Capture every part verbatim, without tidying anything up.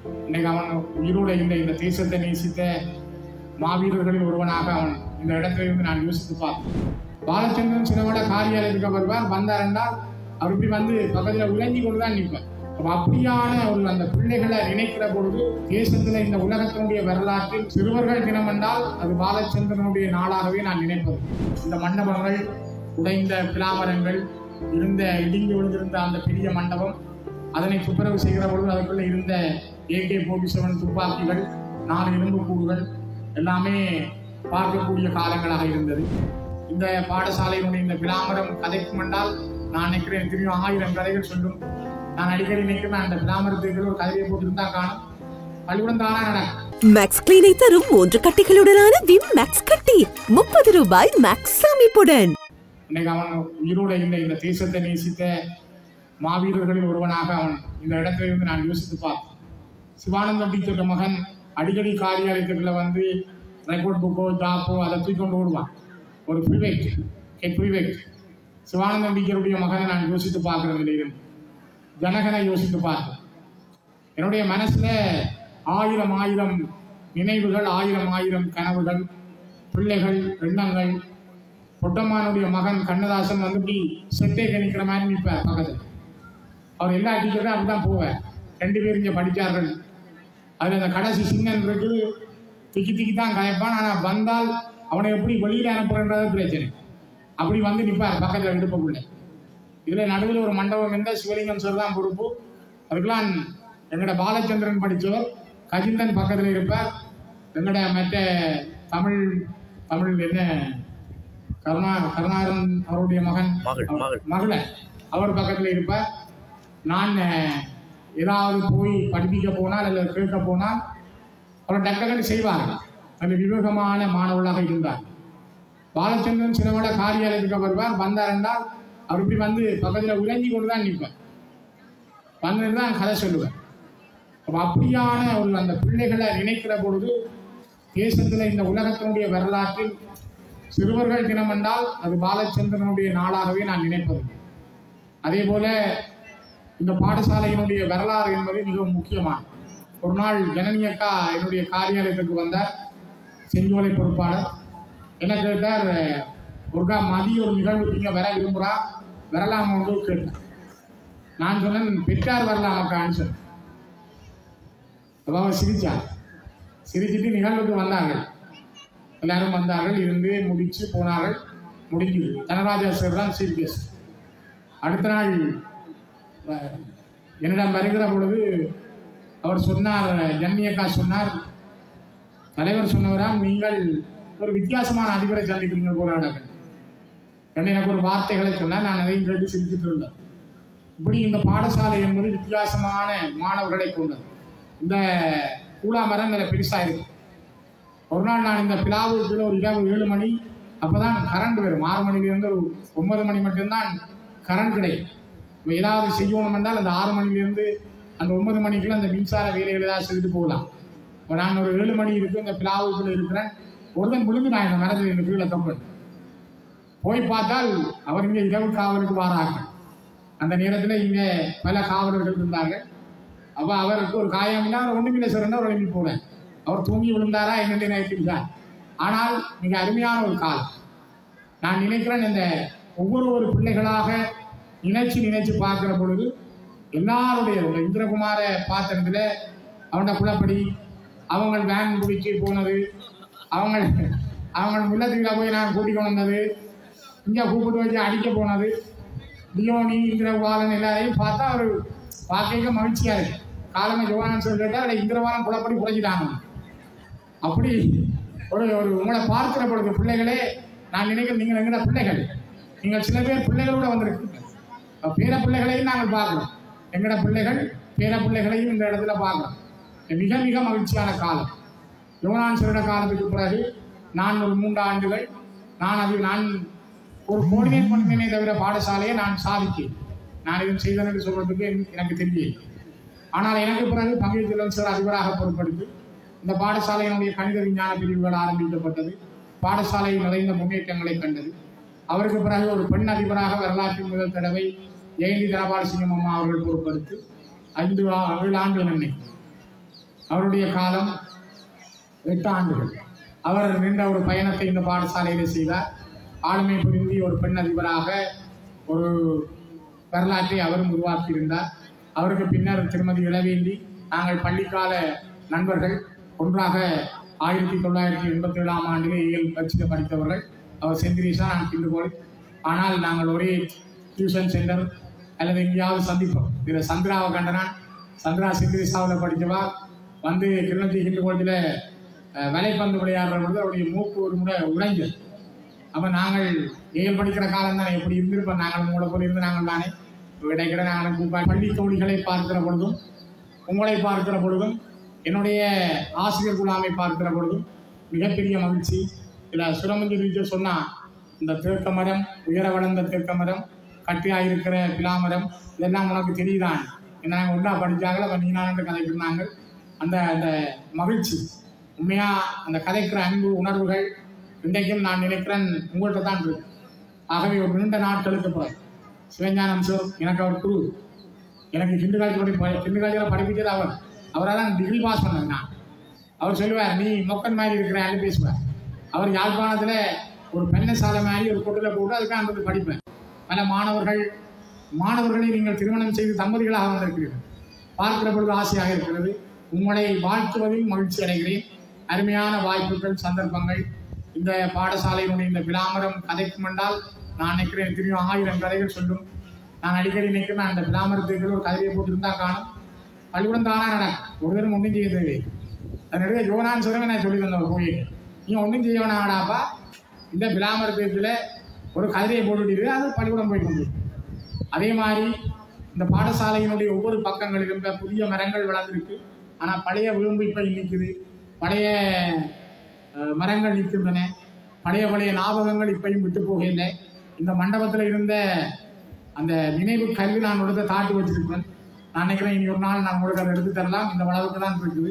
இன்னைக்கு அவன் உயிரோடு இந்த இந்த தேசத்தை நேசித்த மாவீரர்களில் ஒருவனாக அவன் இந்த இடத்துல இருந்து நான் யோசித்து பார்த்தேன். பாலச்சந்திரன் சிலவட காரியாலயத்துக்கு வருவார். வந்தார் என்றால் அவர் இப்படி வந்து பக்கத்தில் உறங்கி கொண்டுதான் நிற்பார். அப்படியான ஒரு அந்த பிள்ளைகளை நினைக்கிற பொழுது தேசத்துல இந்த உலகத்தினுடைய வரலாற்றில் சிறுவர்கள் தினம் என்றால் அது பாலச்சந்திரனுடைய நாளாகவே நான் நினைப்பது. இந்த மண்டபங்கள், உடைந்த பிளாமரங்கள், இருந்த இடிந்து விழுந்திருந்த அந்த பெரிய மண்டபம், அதனை துப்புரவு செய்கிற பொழுது அதுக்குள்ள இருந்த ஏகே போர்ட்டி செவன் துப்பாக்கிகள், நாலு இரும்பு கூடுகள் எல்லாமே பார்க்கக்கூடிய காலங்களாக இருந்தது. இந்த பாடசாலையினுடைய இந்த பிளாமரம் கதைக்கும் என்றால் நான் நினைக்கிறேன் திரும்ப ஆயிரம் கதைகள் சொல்லும். நான் அடிக்கடி நினைக்கிறேன் அந்த பிளாமரத்துக்கு ஒரு கதையை போட்டிருந்தா காணும் பள்ளிக்கூடம் தானா நடக்கும். மேக்ஸ் கிளீனை தரும் மூன்று கட்டிகளுடனான விம் மேக்ஸ் கட்டி முப்பது ரூபாய் மேக்ஸ் அமைப்புடன். இன்னைக்கு அவன் உயிரோடு இந்த இந்த தேசத்தை நேசித்த மாவீரர்களில் ஒருவனாக அவன் இந்த இடத்துல இருந்து நான் யோசித்து பார்த்தேன். சிவானந்தம் டீச்சர் மகன் அடிக்கடி காரியாலயத்துக்குள்ள வந்து ரெக்கார்ட் புக்கோ ஜாப்போ அதை தூக்கி கொண்டு ஓடுவான். ஒரு ப்ரிவேட் கெட் ப்ரிவேட் சிவானந்தம் டீச்சருடைய மகனை நான் யோசித்து பார்க்கறதுல இருந்து ஜனகனை யோசித்து பார்த்தேன். என்னுடைய மனசுல ஆயிரம் ஆயிரம் நினைவுகள், ஆயிரம் ஆயிரம் கனவுகள், பிள்ளைகள், எண்ணங்கள். பொட்டம்மானுடைய மகன் கண்ணதாசன் வந்து இப்படி செட்டை கணிக்கிற மாதிரி நிற்பார் பக்கத்தில். அவர் எல்லா டீச்சரும் அப்படிதான் போவார். ரெண்டு பேரும் இங்கே படித்தார்கள். அதில் அந்த கடைசி சின்னன் இருக்கு, திக்கி திக்கி தான் கயப்பான். ஆனால் வந்தால் அவனை எப்படி வெளியில் அனுப்புறன்றது பிரச்சனை. அப்படி வந்து நிற்பார் பக்கத்தில் இடுப்புக்குள்ளே. இதில் நடுவில் ஒரு மண்டபம் இருந்தால் சிவலிங்கம் சார் தான் பொறுப்பு. அதுக்கெல்லாம் எங்களோட பாலச்சந்திரன் படித்தவர் கஜிந்தன் பக்கத்தில் இருப்பார். எங்களோட மற்ற தமிழ் தமிழ் என்ன கருணா கருணாகரன் அவருடைய மகன் மகளை அவர் பக்கத்தில் இருப்பார். நான் ஏதாவது போய் படிப்பிக்க போனால் அல்லது கேட்க போனால் அவர் டக்குன்னு செய்வார்கள். அந்த விவேகமான மாணவர்களாக இருந்தார். பாலச்சந்திரன் சிலவட காரியாலயத்துக்கு வருவார். வந்தார் என்றால் அவர் இப்படி வந்து பக்கத்தில் உறங்கி கொண்டு தான் நிற்பார். வந்து தான் கதை சொல்லுவார். அப்படியான ஒரு அந்த பிள்ளைகளை நினைக்கிற பொழுது தேசத்தில் இந்த உலகத்தினுடைய வரலாற்றில் சிறுவர்கள் தினம் என்றால் அது பாலச்சந்திரனுடைய நாளாகவே நான் நினைப்பது. அதே போல இந்த பாடசாலையினுடைய வரலாறு என்பது மிகவும் முக்கியமானது. ஒரு நாள் ஜனனியக்கா என்னுடைய காரியாலயத்துக்கு வந்தார். செஞ்சோலை பொறுப்பாளர் என்ன கேட்டார், ஒருக்கா மதிய ஒரு நிகழ்வு நீங்கள் வர விரும்புகிறா வரலாம் ஒன்று கேட்டார். நான் சொன்னேன் பெற்றார் வரலாமாக்கான்னு சொன்னேன். அப்போ அவர் சிரித்தார். சிரிச்சுட்டு நிகழ்வுக்கு வந்தார்கள். எல்லாரும் வந்தார்கள், இருந்து முடிச்சு போனார்கள். முடிஞ்சது. தனராஜா சார் தான் சீஃப் கெஸ்ட். அடுத்த நாள் என்னிடம் வருகிற பொழுது அவர் சொன்னார், ஜன்னியக்கா சொன்னார், தலைவர் சொன்னவராம் நீங்கள் ஒரு வித்தியாசமான அதிபரை சந்திக்கிறீங்க போராடங்கள் என்ன எனக்கு ஒரு வார்த்தைகளை சொன்னால் நான் அதையும் கேட்டு சிரிச்சுட்டு இருந்தேன். இப்படி இந்த பாடசாலை என்பது வித்தியாசமான மாணவர்களை கொண்டது. இந்த கூலா மரம் இதில் பெருசாக இருக்கு. ஒரு நாள் நான் இந்த பிளாவுக்குள்ள ஒரு இரவு ஏழு மணி அப்போ தான் கரண்ட் வரும். ஆறு மணிலேருந்து ஒரு ஒன்பது மணி மட்டும்தான் கரண்ட் கிடைக்கும். இப்போ ஏதாவது செய்யணும் என்றால் அந்த ஆறு மணிலேருந்து அந்த ஒன்பது மணிக்குள்ள அந்த மின்சார வேலைகள் ஏதாவது செய்துட்டு போகலாம். இப்போ நான் ஒரு ஏழு மணி இருக்கு இந்த பிளாவுக்குள்ள இருக்கிறேன். ஒருத்தன் விழுந்து நான் இந்த மரத்தில் இந்த கீழே தொங்கல் போய் பார்த்தால் அவர் இங்கே இரவு காவலுக்கு வாராங்க. அந்த நேரத்தில் இங்கே பல காவலர்கள் இருந்தார்கள். அப்போ அவருக்கு ஒரு காயம்னா ஒன்றுமில்லை சார் அவர் எழுப்பி போனேன். அவர் தூங்கி விழுந்தாரா என்னென்ன நினைக்கிறார். ஆனால் மிக அருமையான ஒரு காலம். நான் நினைக்கிறேன் இந்த ஒவ்வொரு ஒரு பிள்ளைகளாக நினைச்சு நினைச்சு பார்க்கிற பொழுது எல்லாருடைய இந்திரகுமார பாத்திரத்தில் அவனோட குளப்படி அவங்க வேன் பிடிச்சி போனது, அவங்க அவங்க முள்ளத்தில் போய் நான் கூட்டிக் வந்தது, இங்கே கூப்பிட்டு வச்சு அடிக்க போனது, டியோனி இந்திரபாலன் எல்லாரையும் பார்த்தா அவர் பார்க்க மகிழ்ச்சியாக இருக்கு. காலமே ஜோவானன் சொல்லி கேட்டால் அதை இந்திரபாலன் குளப்படி குறைஞ்சிட்டாங்க. அப்படி ஒரு ஒரு உங்களை பார்க்கிற பொழுது பிள்ளைகளே நான் நினைக்கிறேன் நீங்கள் எங்கிற பிள்ளைகள், நீங்கள் சில பேர் பிள்ளைகளோட வந்திருக்கு. பேர பிள்ளைகளையும் நாங்கள் பார்க்கலாம். எங்களோட பிள்ளைகள் பேர பிள்ளைகளையும் இந்த இடத்துல பார்க்கலாம். மிக மிக மகிழ்ச்சியான காலம். யோனான் சிறுட காலத்துக்கு பிறகு நான் ஒரு மூன்று ஆண்டுகள் நான் அது நான் ஒரு கோஆர்டினேட் பண்ணினே தவிர பாடசாலையை நான் சாதித்தேன். நான் இதுவும் செய்தேன் என்று சொல்றதுக்கு எனக்கு தெரியல. ஆனால் எனக்கு பிறகு பங்கேற்று செல்வன் சார் அதிபராக பொறுப்படுத்தி இந்த பாடசாலையினுடைய கணித விஞ்ஞான பிரிவுகள் ஆரம்பிக்கப்பட்டது. பாடசாலை நிறைந்த முன்னேற்றங்களை கண்டது. அவருக்கு பிறகு ஒரு பெண் அதிபராக வரலாற்றின் முதல் தடவை ஜெயந்தி தனபால் சிங்கம் அம்மா அவர்கள் பொறுப்படுத்தி ஐந்து ஏழு ஆண்டு நன்மை அவருடைய காலம் எட்டு ஆண்டுகள். அவர் நீண்ட ஒரு பயணத்தை இந்த பாடசாலையில் செய்தார். ஆளுமை புரிந்து ஒரு பெண் அதிபராக ஒரு வரலாற்றை அவரும் உருவாக்கியிருந்தார். அவருக்கு பின்னர் திருமதி இளவேந்தி, நாங்கள் பள்ளிக்கால நண்பர்கள், ஒன்றாக ஆயிரத்தி தொள்ளாயிரத்தி எண்பத்தி ஏழாம் ஆண்டிலே இயல் பயிற்சியில் படித்தவர்கள். அவர் செந்திரீஷா, நான் கிண்டுகோள். ஆனால் நாங்கள் ஒரே டியூஷன் சென்டர் அல்லது எங்கேயாவது சந்திப்போம். இதில் சந்திராவை கண்டனான். சந்திரா செந்திரீஷாவில் படித்தவா வந்து கிருணத்தி கிண்டுகோளத்தில் வலைப்பந்து விளையாடுற பொழுது அவருடைய மூக்கு ஒரு முறை உடைஞ்சது. அப்போ நாங்கள் ஏழு படிக்கிற காலம் தானே, எப்படி இருந்திருப்போம் நாங்கள் உங்களை போல இருந்து நாங்கள் தானே கிடைக்கிற நாங்கள் பள்ளி தோழிகளை பார்க்கிற பொழுதும் உங்களை பார்க்கிற பொழுதும் என்னுடைய ஆசிரியர் குழாமை பார்க்கிற பொழுதும் மிகப்பெரிய மகிழ்ச்சி. இதில் சுரமஞ்சி ரீதியை சொன்னால் இந்த தேக்க மரம், உயர வளர்ந்த தேக்க மரம், கட்டியாயிருக்கிற பிலாமரம், இதெல்லாம் உனக்கு தெரியுதான். என்ன நாங்கள் ஒன்றா படித்தாங்களோ அப்போ நீனான்னு கதைக்கிறாங்க. அந்த அந்த மகிழ்ச்சி உண்மையாக அந்த கதைக்கிற அன்பு உணர்வுகள் இன்றைக்கும் நான் நினைக்கிறேன் உங்கள்கிட்ட தான் இருக்கு. ஆகவே ஒரு நீண்ட நாட்களுக்கு பிறகு சிவஞானம் சார் எனக்கு அவர் குரு, எனக்கு கிண்டு காலேஜ் படி கிண்டு காலேஜில் படிப்பிச்சது அவர். அவரால் தான் டிகிரி பாஸ் பண்ணேன் நான். அவர் சொல்லுவார், நீ மொக்கன் மாதிரி இருக்கிறான்னு பேசுவார். அவர் யாழ்ப்பாணத்தில் ஒரு பெண்ணசாலை மாதிரி ஒரு கொட்டில் போட்டு அதுக்காக அந்த படிப்பேன். பல மாணவர்கள் மாணவர்களை நீங்கள் திருமணம் செய்து தம்பதிகளாக வந்திருக்கிறீர்கள். பார்க்கிற பொழுது ஆசையாக இருக்கிறது. உங்களை வாழ்த்துவதில் மகிழ்ச்சி அடைகிறேன். அருமையான வாய்ப்புகள், சந்தர்ப்பங்கள். இந்த பாடசாலையினுடைய இந்த விளாமரம் கதைக்கும் என்றால் நான் நினைக்கிறேன் தெரியும் ஆயிரம் கதைகள் சொல்லும். நான் அடிக்கடி நினைக்கிறேன் அந்த விளாமரத்துக்கு ஒரு கதையை போட்டுருந்தா காணும். பள்ளிக்கூடம் தானா நடக்கும். ஒரு தரம் ஒன்றும் செய்ய தேவை. நிறைய யோனான்னு சொல்லுங்க, நான் சொல்லி தந்த கோயில் நீ ஒன்றும் செய்ய வேணாடாப்பா, இந்த விளாமரத்தில் ஒரு கதிரையை போட்டுட்டு அது பள்ளிக்கூடம் போய் கொண்டு. அதே மாதிரி இந்த பாடசாலையினுடைய ஒவ்வொரு பக்கங்களிலும் இப்போ புதிய மரங்கள் வளர்ந்துருக்கு. ஆனால் பழைய விளிம்பு இப்போ நிற்குது. பழைய மரங்கள் நிற்கின்றன. பழைய பழைய ஞாபகங்கள் இப்பையும் விட்டு போகவில்லை. இந்த மண்டபத்தில் இருந்த அந்த நினைவு கல்வி நான் கொடுத்த தாட்டி வச்சிருப்பேன். நான் நினைக்கிறேன் இனி ஒரு நாள் நான் உங்களுக்கு அதை எடுத்து தரலாம். இந்த வளவுக்கு தான் இருக்குது.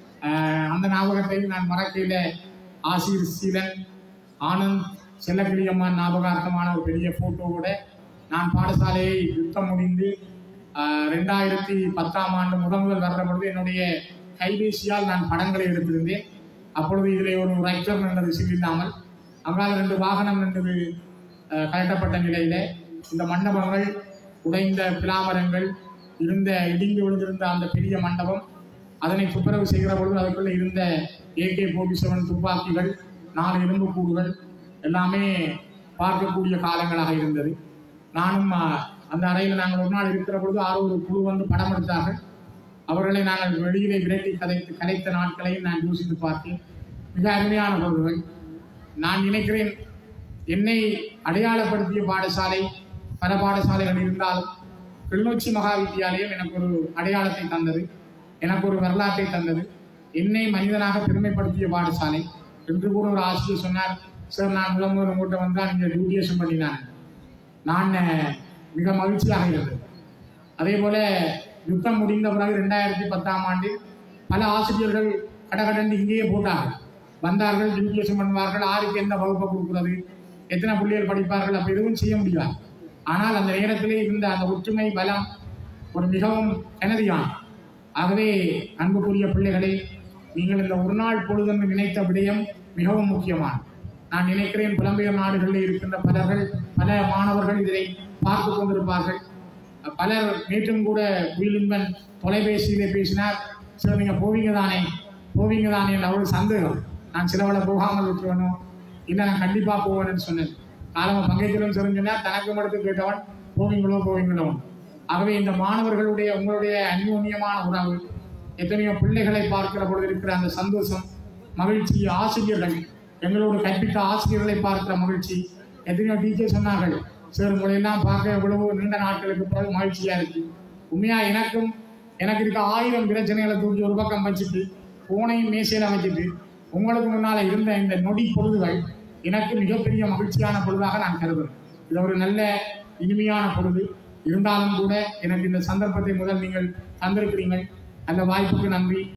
அந்த ஞாபகத்தை நான் மறக்கையில் ஆசிர் சீலன், ஆனந்த், செல்லக்கிளியம்மான் ஞாபகார்த்தமான ஒரு பெரிய ஃபோட்டோவோட நான் பாடசாலையை யுத்தம் முடிந்து ரெண்டாயிரத்தி பத்தாம் ஆண்டு முதல் முதல் வர்ற பொழுது என்னுடைய கைபேசியால் நான் படங்களை எடுத்திருந்தேன். அப்பொழுது இதில் ஒரு ரைட்டர் நின்றது இல்லாமல், அங்கால ரெண்டு வாகனம் நின்றது கலட்டப்பட்ட நிலையில் இந்த மண்டபங்கள், உடைந்த பிலாமரங்கள் இருந்த, இடிந்து விழுந்திருந்த அந்த பெரிய மண்டபம், அதனை துப்புரவு செய்கிற பொழுது அதுக்குள்ளே இருந்த ஏகே போர்ட்டி செவன் துப்பாக்கிகள், நாலு எலும்பு கூடுகள் எல்லாமே பார்க்கக்கூடிய காலங்களாக இருந்தது. நானும் அந்த அறையில் நாங்கள் ஒரு நாள் இருக்கிற பொழுது ஆறு ஒரு குழு வந்து படம் எடுத்தார்கள். அவர்களை நாங்கள் வெளியிலே விரட்டி கதைத்து கலைத்த நாட்களையும் நான் யோசித்து பார்த்தேன். மிக அருமையான பொருள்கள். நான் நினைக்கிறேன் என்னை அடையாளப்படுத்திய பாடசாலை பல பாடசாலைகள் இருந்தாலும் கிளிநொச்சி மகா வித்தியாலயம் எனக்கு ஒரு அடையாளத்தை தந்தது, எனக்கு ஒரு வரலாற்றை தந்தது. என்னை மனிதனாக பெருமைப்படுத்திய பாடசாலை என்று கூட ஒரு ஆசிரியர் சொன்னார், சார் நான் முதல் முதல் உங்கள்கிட்ட வந்தால் நீங்கள் டியூட்டியேஷன் பண்ணினாங்க. நான் மிக மகிழ்ச்சியாக இருந்தது. அதே போல யுத்தம் முடிந்த பிறகு ரெண்டாயிரத்தி பத்தாம் ஆண்டில் பல ஆசிரியர்கள் கடகடந்து இங்கேயே போட்டார்கள். வந்தார்கள், டியூட்டியேஷன் பண்ணுவார்கள். ஆருக்கு எந்த வகுப்பை கொடுக்குறது, எத்தனை பிள்ளைகள் படிப்பார்கள், அப்போ எதுவும் செய்ய முடியாது. ஆனால் அந்த நேரத்திலே இருந்த அந்த ஒற்றுமை பலம் ஒரு மிகவும் எனதியான. ஆகவே அன்புக்குரிய பிள்ளைகளை, நீங்கள் இந்த ஒரு நாள் பொழுதென்று நினைத்த விடயம் மிகவும் முக்கியமான. நான் நினைக்கிறேன் புலம்பெயர் நாடுகளில் இருக்கின்ற பலர்கள், பல மாணவர்கள் இதை பார்த்து கொண்டிருப்பார்கள். பலர் நேற்றும் கூட குயிலின்பன் தொலைபேசியிலே பேசினார், சார் நீங்கள் போவீங்க தானே போவீங்க தானே என்ற அவ்வளவு சந்தேகம். நான் சிலவளை போகாமல் விட்டுருவனும், இல்லை நான் கண்டிப்பாக போவேன்னு சொன்னேன். காலமாக பங்கேற்கிறோம் சொன்னால் தனக்கு மட்டும் கேட்டவன் போவீங்களோ போவீங்களோ. ஆகவே இந்த மாணவர்களுடைய உங்களுடைய அந்யோன்யமான உறவு, எத்தனையோ பிள்ளைகளை பார்க்கிற பொழுது இருக்கிற அந்த சந்தோஷம், மகிழ்ச்சி, ஆசிரியர்கள் எங்களோடு கற்பித்த ஆசிரியர்களை பார்க்கிற மகிழ்ச்சி. எத்தனையோ டீச்சர் சொன்னார்கள், சார் உங்களையெல்லாம் பார்க்க எவ்வளவோ நீண்ட நாட்களுக்கு பிறகு மகிழ்ச்சியாக இருக்கு. உண்மையாக எனக்கும் எனக்கு இருக்க ஆயிரம் பிரச்சனைகளை தூக்கி ஒரு பக்கம் வச்சுட்டு போனையும் மேசையில் வச்சுட்டு உங்களுக்கு முன்னால் இருந்த இந்த நொடி பொழுதுகள் எனக்கு மிகப்பெரிய மகிழ்ச்சியான பொழுதாக நான் கருதுகிறேன். இது ஒரு நல்ல இனிமையான பொழுது. இருந்தாலும் கூட எனக்கு இந்த சந்தர்ப்பத்தை முதல் நீங்கள் தந்திருக்கிறீர்கள். அந்த வாய்ப்புக்கு நன்றி.